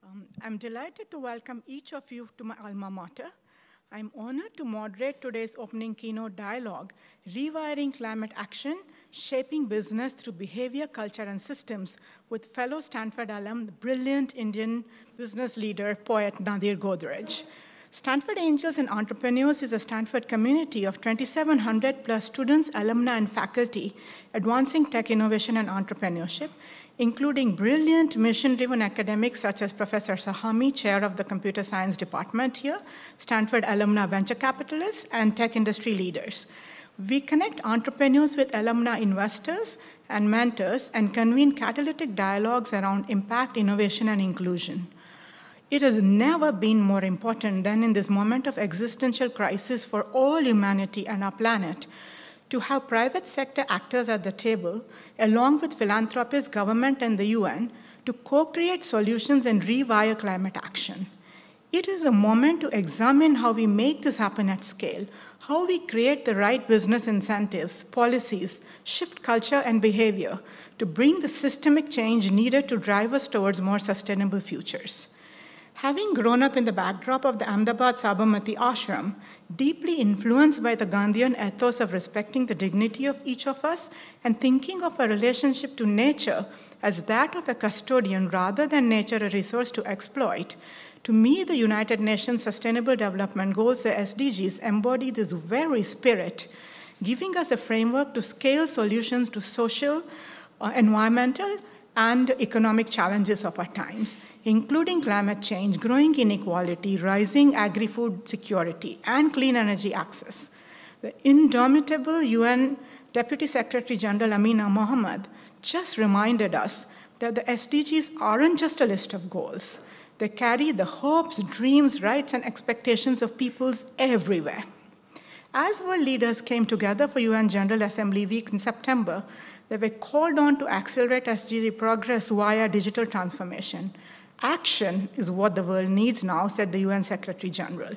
I'm delighted to welcome each of you to my alma mater. I'm honored to moderate today's opening keynote dialogue, Rewiring Climate Action, Shaping Business Through Behavior, Culture, and Systems, with fellow Stanford alum, the brilliant Indian business leader, poet Nadir Godrej. Stanford Angels and Entrepreneurs is a Stanford community of 2,700 plus students, alumni, and faculty advancing tech innovation and entrepreneurship, including brilliant mission-driven academics such as Professor Sahami, chair of the computer science department here, Stanford alumni venture capitalists, and tech industry leaders. We connect entrepreneurs with alumni investors and mentors and convene catalytic dialogues around impact, innovation, and inclusion. It has never been more important than in this moment of existential crisis for all humanity and our planet to have private sector actors at the table, along with philanthropists, government, and the UN, to co-create solutions and rewire climate action. It is a moment to examine how we make this happen at scale, how we create the right business incentives, policies, shift culture and behavior to bring the systemic change needed to drive us towards more sustainable futures. Having grown up in the backdrop of the Ahmedabad Sabarmati Ashram, deeply influenced by the Gandhian ethos of respecting the dignity of each of us and thinking of a relationship to nature as that of a custodian rather than nature a resource to exploit, to me, the United Nations Sustainable Development Goals, the SDGs, embody this very spirit, giving us a framework to scale solutions to social, environmental, and economic challenges of our times, including climate change, growing inequality, rising agri-food security, and clean energy access. The indomitable UN Deputy Secretary General Amina Mohammed just reminded us that the SDGs aren't just a list of goals. They carry the hopes, dreams, rights, and expectations of peoples everywhere. As world leaders came together for UN General Assembly Week in September, they were called on to accelerate SDG progress via digital transformation. Action is what the world needs now, said the UN Secretary General.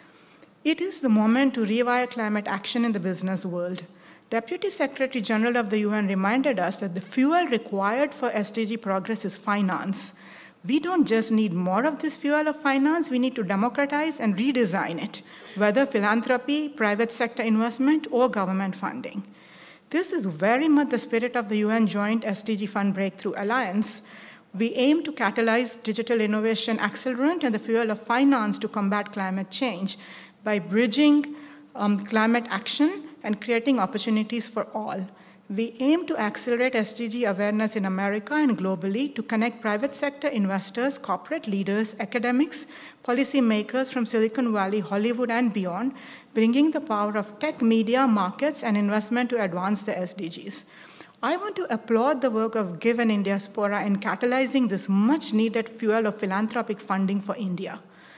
It is the moment to rewire climate action in the business world. Deputy Secretary General of the UN reminded us that the fuel required for SDG progress is finance. We don't just need more of this fuel of finance, we need to democratize and redesign it, whether philanthropy, private sector investment, or government funding. This is very much the spirit of the UN Joint SDG Fund Breakthrough Alliance. We aim to catalyze digital innovation accelerant and the fuel of finance to combat climate change by bridging climate action and creating opportunities for all. We aim to accelerate SDG awareness in America and globally to connect private sector investors, corporate leaders, academics, policymakers from Silicon Valley, Hollywood, and beyond, bringing the power of tech, media, markets, and investment to advance the SDGs. I want to applaud the work of GIVE and Indiaspora in catalyzing this much-needed fuel of philanthropic funding for India.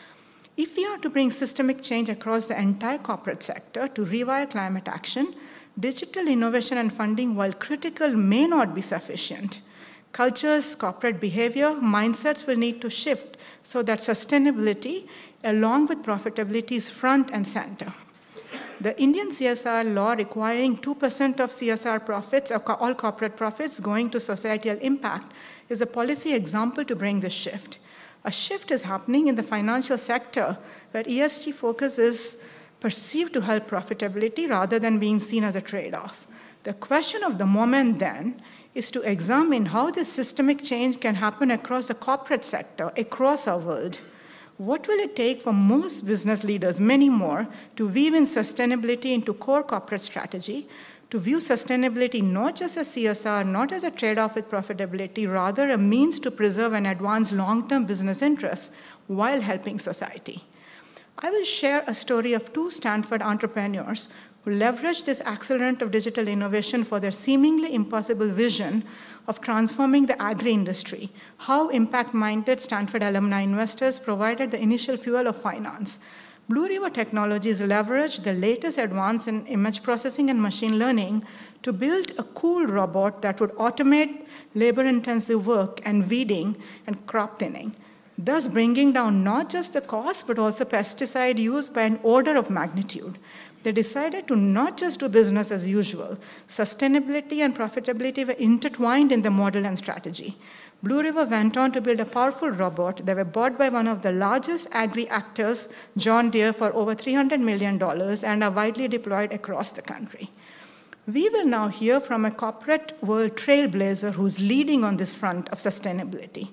If we are to bring systemic change across the entire corporate sector to rewire climate action, digital innovation and funding, while critical, may not be sufficient. Cultures, corporate behavior, mindsets will need to shift so that sustainability, along with profitability, is front and center. The Indian CSR law requiring 2% of CSR profits, or all corporate profits, going to societal impact is a policy example to bring this shift. A shift is happening in the financial sector where ESG focus is perceived to help profitability rather than being seen as a trade-off. The question of the moment then is to examine how this systemic change can happen across the corporate sector, across our world. What will it take for most business leaders, many more, to weave in sustainability into core corporate strategy, to view sustainability not just as CSR, not as a trade-off with profitability, rather a means to preserve and advance long-term business interests while helping society? I will share a story of two Stanford entrepreneurs who leveraged this accelerant of digital innovation for their seemingly impossible vision of transforming the agri-industry, how impact-minded Stanford alumni investors provided the initial fuel of finance. Blue River Technologies leveraged the latest advance in image processing and machine learning to build a cool robot that would automate labor-intensive work and weeding and crop thinning, thus bringing down not just the cost, but also pesticide use by an order of magnitude. They decided to not just do business as usual. Sustainability and profitability were intertwined in the model and strategy. Blue River went on to build a powerful robot. They were bought by one of the largest agri-actors, John Deere, for over $300 million and are widely deployed across the country. We will now hear from a corporate world trailblazer who's leading on this front of sustainability.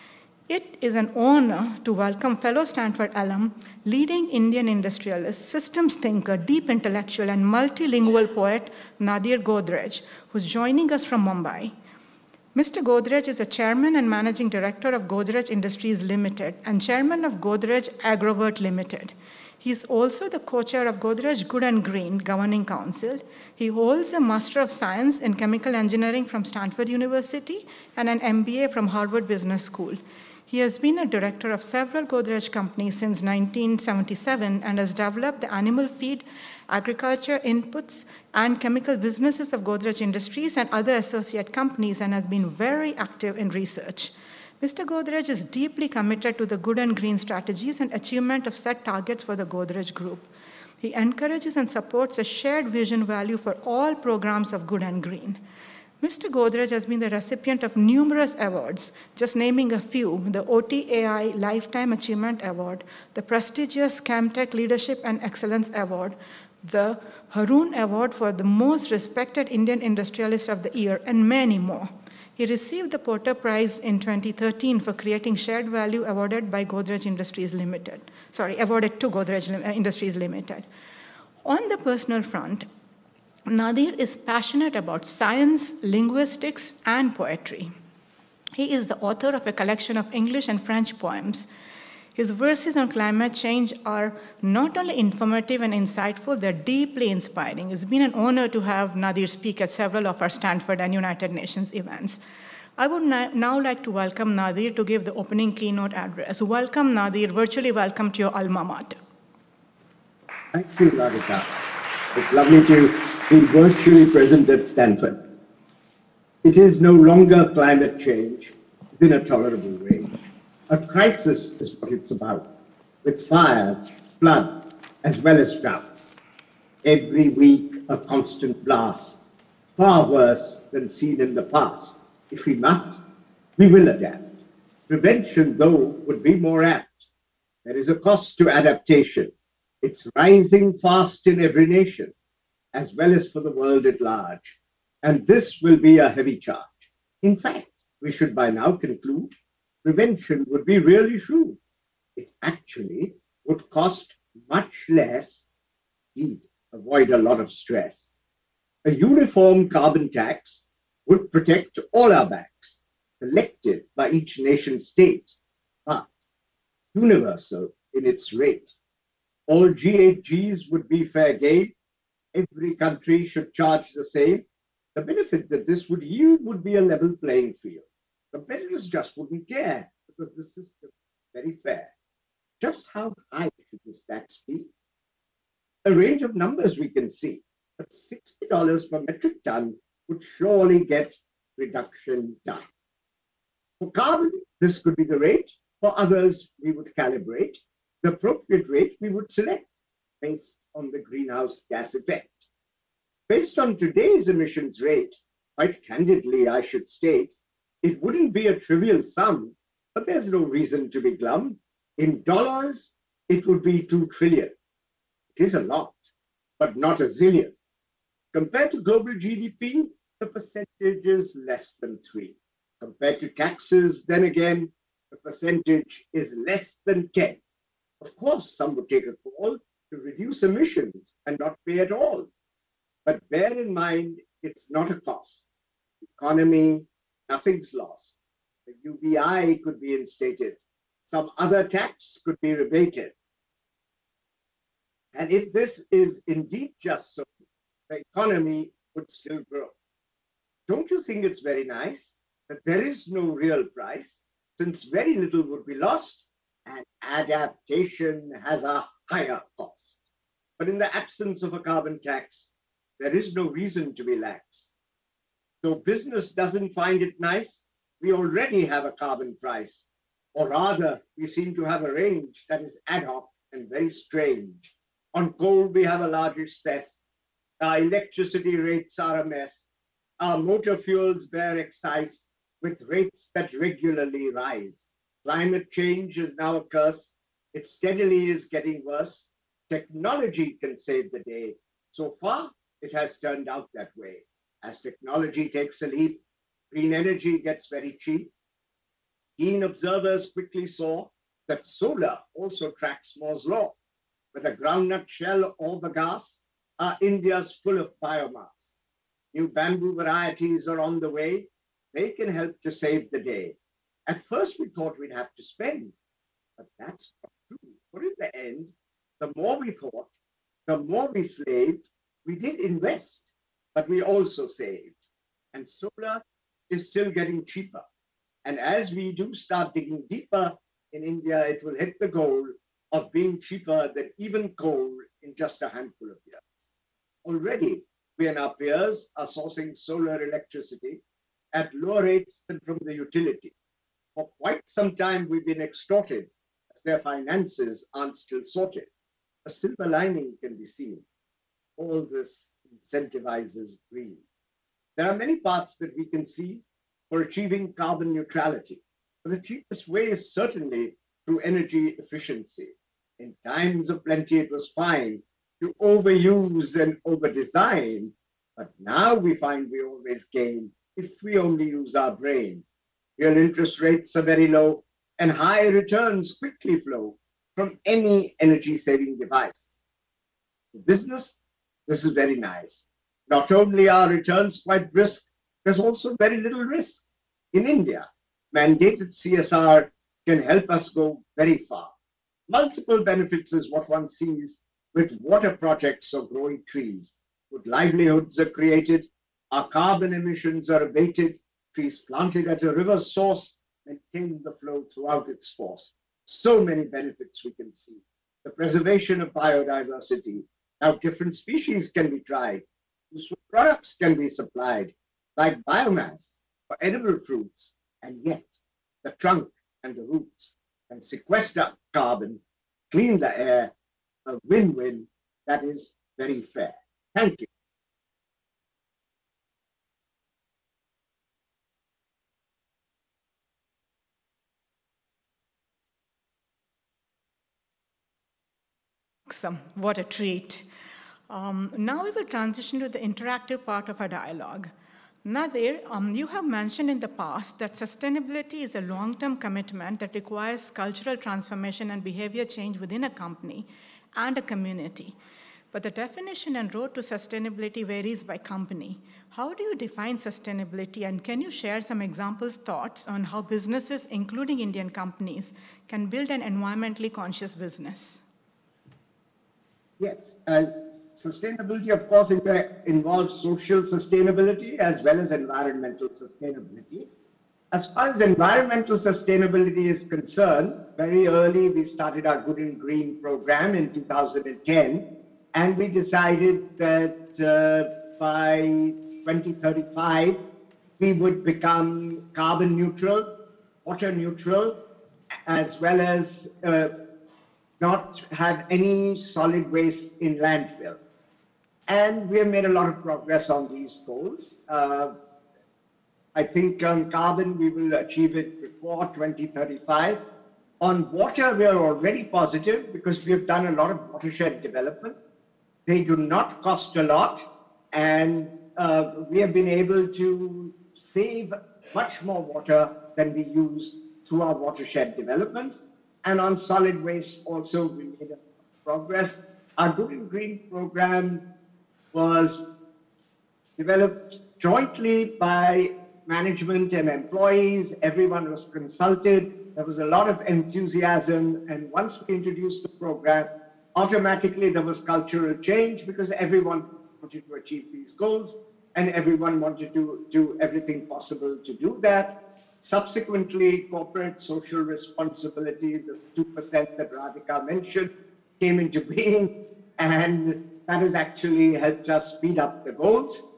It is an honor to welcome fellow Stanford alum, leading Indian industrialist, systems thinker, deep intellectual, and multilingual poet Nadir Godrej, who's joining us from Mumbai. Mr. Godrej is a chairman and managing director of Godrej Industries Limited and chairman of Godrej Agrovert Limited. He is also the co-chair of Godrej Good and Green Governing Council. He holds a Master of Science in Chemical Engineering from Stanford University and an MBA from Harvard Business School. He has been a director of several Godrej companies since 1977 and has developed the animal feed, agriculture inputs, and chemical businesses of Godrej Industries and other associate companies and has been very active in research. Mr. Godrej is deeply committed to the good and green strategies and achievement of set targets for the Godrej Group. He encourages and supports a shared vision value for all programs of good and green. Mr. Godrej has been the recipient of numerous awards, just naming a few: the OTAI Lifetime Achievement Award, the prestigious Chemtech Leadership and Excellence Award, the Haroon Award for the Most Respected Indian Industrialist of the Year, and many more. He received the Porter Prize in 2013 for creating shared value awarded by Godrej Industries Limited. Awarded to Godrej Industries Limited. On the personal front, Nadir is passionate about science, linguistics, and poetry. He is the author of a collection of English and French poems. His verses on climate change are not only informative and insightful, they're deeply inspiring. It's been an honor to have Nadir speak at several of our Stanford and United Nations events. I would now like to welcome Nadir to give the opening keynote address. Welcome, Nadir. Virtually welcome to your alma mater. Thank you, Radhika. It's lovely to be virtually present at Stanford. It is no longer climate change within a tolerable range. A crisis is what it's about, with fires, floods, as well as drought. Every week, a constant blast, far worse than seen in the past. If we must, we will adapt. Prevention, though, would be more apt. There is a cost to adaptation. It's rising fast in every nation, as well as for the world at large. And this will be a heavy charge. In fact, we should by now conclude prevention would be really shrewd. It actually would cost much less, indeed, avoid a lot of stress. A uniform carbon tax would protect all our backs, collected by each nation state, but universal in its rate. All GHGs would be fair game. Every country should charge the same. The benefit that this would yield would be a level playing field. Competitors just wouldn't care because the system is very fair. Just how high should this tax be? A range of numbers we can see, but $60 per metric ton would surely get reduction done. For carbon, this could be the rate. For others, we would calibrate. The appropriate rate we would select based on the greenhouse gas effect. Based on today's emissions rate, quite candidly, I should state, it wouldn't be a trivial sum, but there's no reason to be glum. In dollars, it would be 2 trillion. It is a lot, but not a zillion. Compared to global GDP, the percentage is less than 3. Compared to taxes, then again, the percentage is less than 10. Of course, some would take a call to reduce emissions and not pay at all. But bear in mind, it's not a cost. Economy, nothing's lost. The UBI could be instated. Some other tax could be rebated. And if this is indeed just so, the economy would still grow. Don't you think it's very nice that there is no real price, since very little would be lost and adaptation has a higher cost? But in the absence of a carbon tax, there is no reason to be lax. So business doesn't find it nice, we already have a carbon price. Or rather, we seem to have a range that is ad hoc and very strange. On coal, we have a largish cess. Our electricity rates are a mess. Our motor fuels bear excise with rates that regularly rise. Climate change is now a curse. It steadily is getting worse. Technology can save the day. So far, it has turned out that way. As technology takes a leap, green energy gets very cheap. Keen observers quickly saw that solar also tracks Moore's law. With a groundnut shell or bagasse, our India's full of biomass. New bamboo varieties are on the way. They can help to save the day. At first, we thought we'd have to spend, but that's not true. For in the end, the more we thought, the more we slaved. We did invest, but we also saved. And solar is still getting cheaper. And as we do start digging deeper in India, it will hit the goal of being cheaper than even coal in just a handful of years. Already, we and our peers are sourcing solar electricity at lower rates than from the utility. For quite some time, we've been extorted as their finances aren't still sorted. A silver lining can be seen. All this incentivizes green. There are many paths that we can see for achieving carbon neutrality. But the cheapest way is certainly through energy efficiency. In times of plenty, it was fine to overuse and overdesign, but now we find we always gain if we only use our brain. Real interest rates are very low, and high returns quickly flow from any energy-saving device. For business, this is very nice. Not only are returns quite brisk, there's also very little risk. In India, mandated CSR can help us go very far. Multiple benefits is what one sees with water projects or growing trees. Good livelihoods are created, our carbon emissions are abated, trees planted at a river source maintain the flow throughout its force. So many benefits we can see. The preservation of biodiversity, how different species can be tried, useful products can be supplied, like biomass for edible fruits, and yet the trunk and the roots can sequester carbon, clean the air, a win-win that is very fair. Thank you. Awesome. What a treat. Now we will transition to the interactive part of our dialogue. Nadir, you have mentioned in the past that sustainability is a long-term commitment that requires cultural transformation and behavior change within a company and a community. But the definition and road to sustainability varies by company. How do you define sustainability, and can you share some examples, thoughts on how businesses, including Indian companies, can build an environmentally conscious business? Yes. Sustainability, of course, involves social sustainability as well as environmental sustainability. As far as environmental sustainability is concerned, very early we started our Good and Green program in 2010, and we decided that by 2035 we would become carbon neutral, water neutral, as well as not have any solid waste in landfill. And we have made a lot of progress on these goals. I think on carbon, we will achieve it before 2035. On water, we are already positive because we have done a lot of watershed development. They do not cost a lot, and we have been able to save much more water than we use through our watershed developments. And on solid waste also, we made a progress. Our Good and Green program was developed jointly by management and employees. Everyone was consulted. There was a lot of enthusiasm. And once we introduced the program, automatically there was cultural change because everyone wanted to achieve these goals and everyone wanted to do everything possible to do that. Subsequently, corporate social responsibility, the 2% that Radhika mentioned, came into being, and that has actually helped us speed up the goals.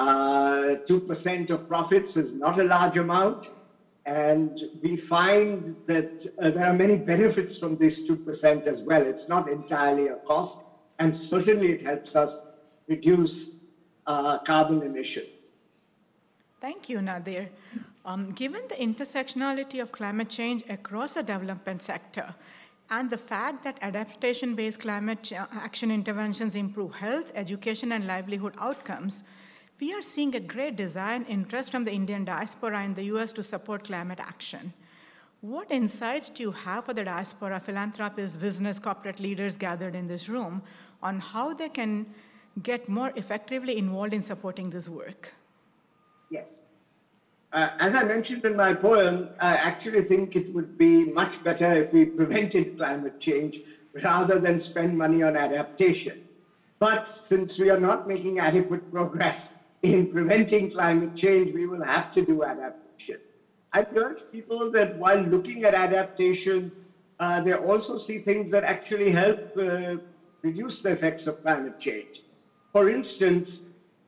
2% of profits is not a large amount, and we find that there are many benefits from this 2% as well. It's not entirely a cost. and certainly it helps us reduce carbon emissions. Thank you, Nadir. Given the intersectionality of climate change across the development sector and the fact that adaptation-based climate action interventions improve health, education, and livelihood outcomes, we are seeing a great desire and interest from the Indian diaspora in the US to support climate action. What insights do you have for the diaspora, philanthropists, business, corporate leaders gathered in this room on how they can get more effectively involved in supporting this work? Yes. As I mentioned in my poem, I actually think it would be much better if we prevented climate change rather than spend money on adaptation. But since we are not making adequate progress in preventing climate change, we will have to do adaptation. I urge people that while looking at adaptation, they also see things that actually help reduce the effects of climate change. For instance,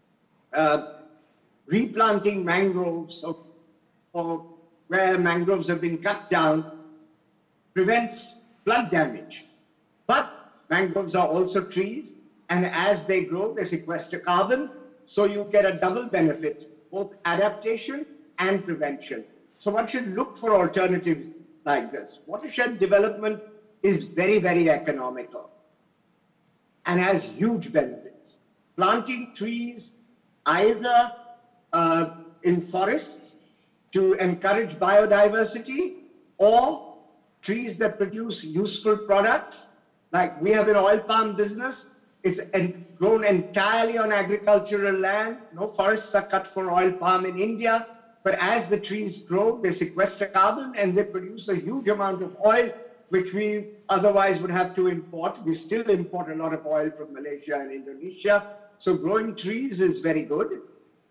replanting mangroves or where mangroves have been cut down prevents flood damage. But mangroves are also trees, and as they grow, they sequester carbon, so you get a double benefit, both adaptation and prevention. So one should look for alternatives like this. Watershed development is very, very economical and has huge benefits. Planting trees either in forests to encourage biodiversity, or trees that produce useful products, like we have an oil palm business. It's grown entirely on agricultural land. No forests are cut for oil palm in India. But as the trees grow, they sequester carbon and they produce a huge amount of oil, which we otherwise would have to import. We still import a lot of oil from Malaysia and Indonesia. So growing trees is very good.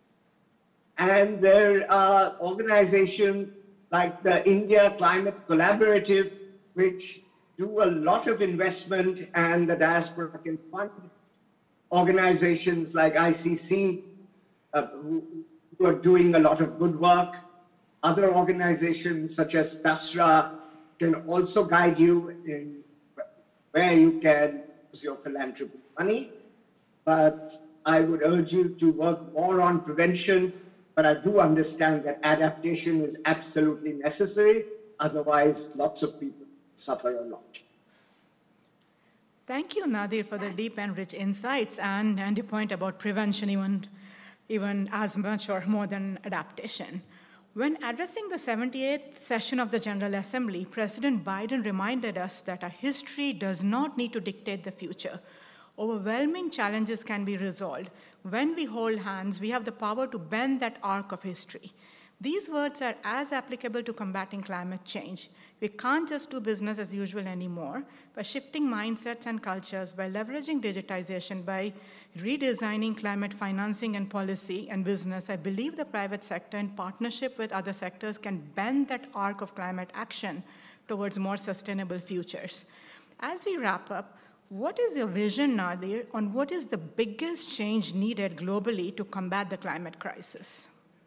And there are organizations like the India Climate Collaborative, which do a lot of investment, and the diaspora can fund organizations like ICC, who are doing a lot of good work. Other organizations such as TASRA can also guide you in where you can use your philanthropy money. But I would urge you to work more on prevention, but I do understand that adaptation is absolutely necessary. Otherwise, lots of people suffer a lot. Thank you, Nadir, for the deep and rich insights and your point about prevention even as much or more than adaptation. When addressing the 78th session of the General Assembly, President Biden reminded us that our history does not need to dictate the future. Overwhelming challenges can be resolved. When we hold hands, we have the power to bend that arc of history. These words are as applicable to combating climate change. We can't just do business as usual anymore. By shifting mindsets and cultures, by leveraging digitization, by redesigning climate financing and policy and business, I believe the private sector, in partnership with other sectors, can bend that arc of climate action towards more sustainable futures. As we wrap up, what is your vision, Nadir, on what is the biggest change needed globally to combat the climate crisis?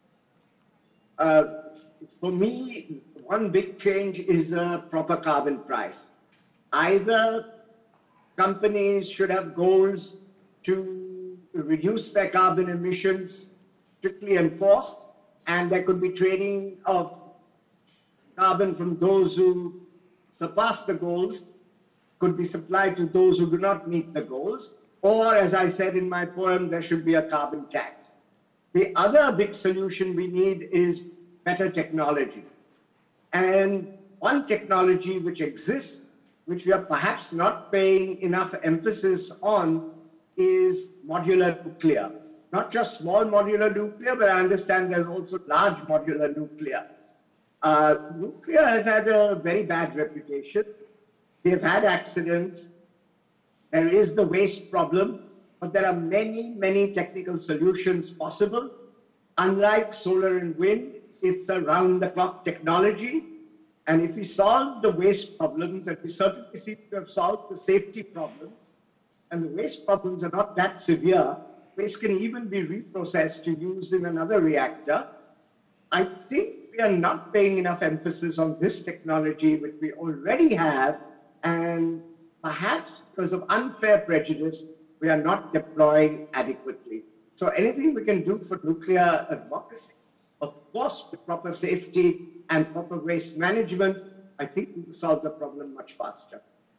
For me, one big change is a proper carbon price. Either companies should have goals to reduce their carbon emissions, strictly enforced, and there could be trading of carbon from those who surpass the goals, could be supplied to those who do not meet the goals, or, as I said in my poem, there should be a carbon tax. The other big solution we need is better technology. And one technology which exists, which we are perhaps not paying enough emphasis on, is modular nuclear. Not just small modular nuclear, but I understand there's also large modular nuclear. Nuclear has had a very bad reputation. They've had accidents. There is the waste problem, but there are many, many technical solutions possible. Unlike solar and wind, it's a round-the-clock technology. And if we solve the waste problems, and we certainly seem to have solved the safety problems, and the waste problems are not that severe, waste can even be reprocessed to use in another reactor. I think we are not paying enough emphasis on this technology, which we already have, and perhaps because of unfair prejudice, we are not deploying adequately. So anything we can do for nuclear advocacy, of course, with proper safety and proper waste management, I think we will solve the problem much faster.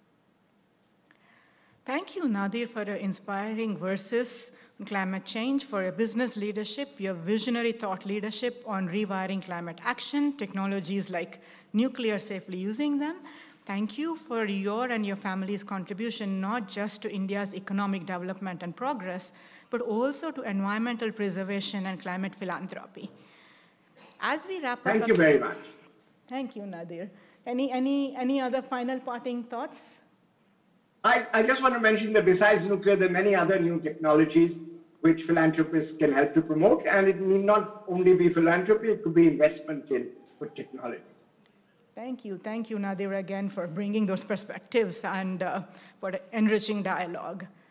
Thank you, Nadir, for your inspiring verses on climate change, for your business leadership, your visionary thought leadership on rewiring climate action, technologies like nuclear safely using them. Thank you for your and your family's contribution, not just to India's economic development and progress, but also to environmental preservation and climate philanthropy. As we wrap up... Thank you very much. Thank you, Nadir. Any other final parting thoughts? I just want to mention that besides nuclear, there are many other new technologies which philanthropists can help to promote, and it need not only be philanthropy, it could be investment in good technology. Thank you, Nadir, again for bringing those perspectives and for the enriching dialogue.